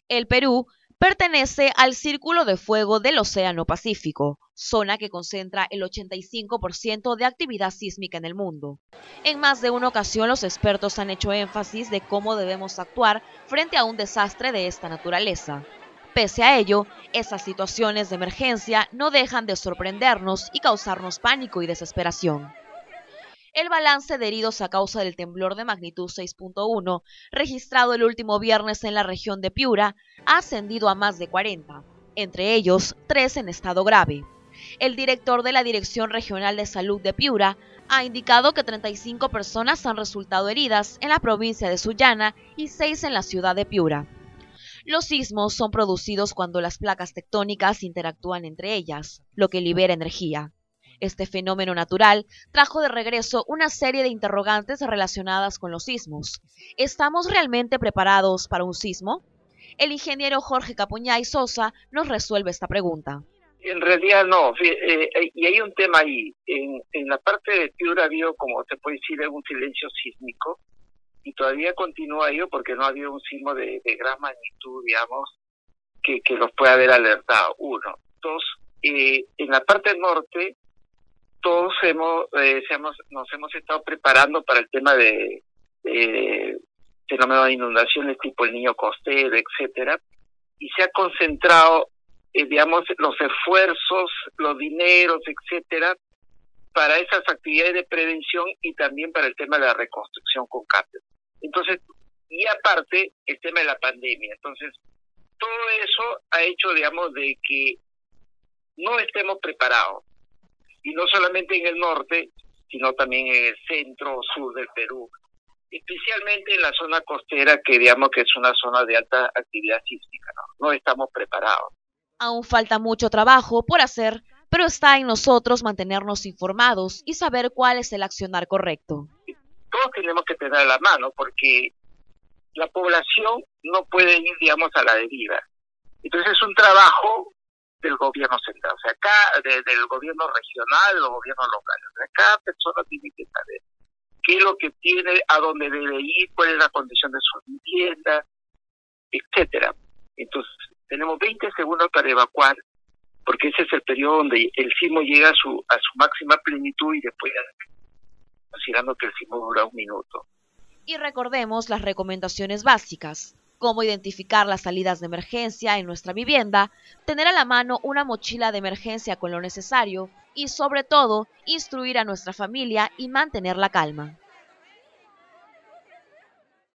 El Perú pertenece al Círculo de Fuego del Océano Pacífico, zona que concentra el 85% de actividad sísmica en el mundo. En más de una ocasión los expertos han hecho énfasis de cómo debemos actuar frente a un desastre de esta naturaleza. Pese a ello, esas situaciones de emergencia no dejan de sorprendernos y causarnos pánico y desesperación. El balance de heridos a causa del temblor de magnitud 6.1, registrado el último viernes en la región de Piura, ha ascendido a más de 40, entre ellos 3 en estado grave. El director de la Dirección Regional de Salud de Piura ha indicado que 35 personas han resultado heridas en la provincia de Sullana y 6 en la ciudad de Piura. Los sismos son producidos cuando las placas tectónicas interactúan entre ellas, lo que libera energía. Este fenómeno natural trajo de regreso una serie de interrogantes relacionadas con los sismos. ¿Estamos realmente preparados para un sismo? El ingeniero Jorge Capuñay Sosa nos resuelve esta pregunta. En realidad no, y hay un tema ahí. En la parte de Piura ha habido, como te puede decir, un silencio sísmico, y todavía continúa ello porque no ha habido un sismo de gran magnitud, digamos, que los pueda haber alertado. Uno. Dos, en la parte norte, todos nos hemos estado preparando para el tema de fenómenos de inundaciones tipo el Niño costero, etcétera, y se ha concentrado, digamos, los esfuerzos, los dineros, etcétera, para esas actividades de prevención y también para el tema de la reconstrucción con cambio. Entonces, y aparte, el tema de la pandemia. Entonces, todo eso ha hecho, digamos, de que no estemos preparados. Y no solamente en el norte, sino también en el centro o sur del Perú, especialmente en la zona costera, que digamos que es una zona de alta actividad sísmica, no estamos preparados. Aún falta mucho trabajo por hacer, pero está en nosotros mantenernos informados y saber cuál es el accionar correcto. Todos tenemos que tener a la mano, porque la población no puede ir, digamos, a la deriva. Entonces es un trabajo del gobierno central, o sea, acá del gobierno regional, los gobiernos locales. O sea, cada persona tiene que saber qué es lo que tiene, a dónde debe ir, cuál es la condición de su vivienda, etcétera. Entonces, tenemos 20 segundos para evacuar, porque ese es el periodo donde el sismo llega a su máxima plenitud y después, considerando que el sismo dura 1 minuto. Y recordemos las recomendaciones básicas: cómo identificar las salidas de emergencia en nuestra vivienda, tener a la mano una mochila de emergencia con lo necesario y, sobre todo, instruir a nuestra familia y mantener la calma.